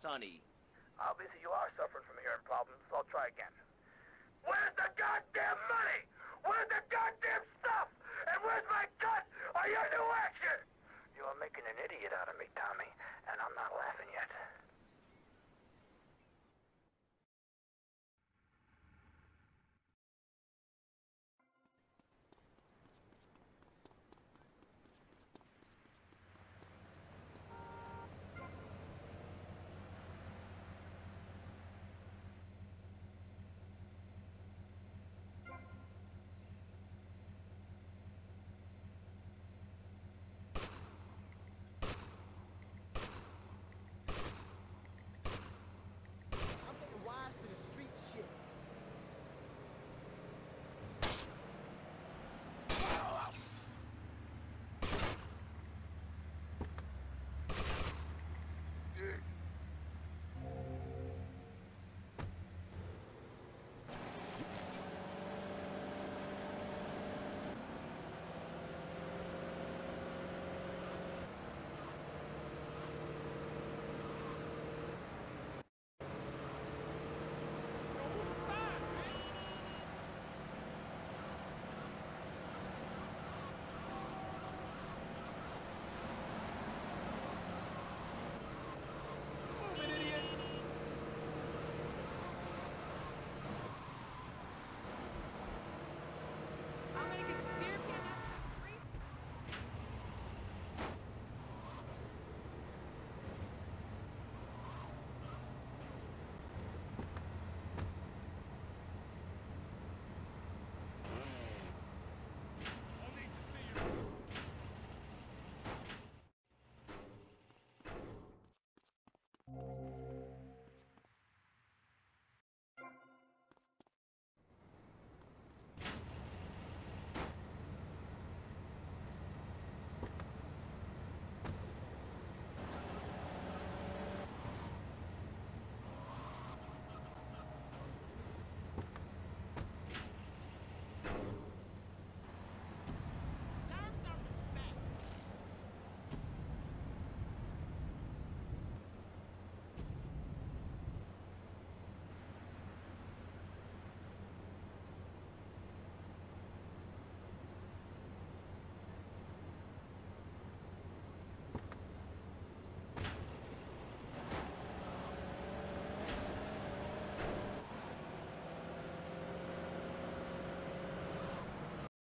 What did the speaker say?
Sonny. Obviously you are suffering from hearing problems, so I'll try again. Where's the goddamn money? Where's the goddamn stuff? And where's my cut on your new action? You are making an idiot out of me, Tommy, and I'm not laughing yet.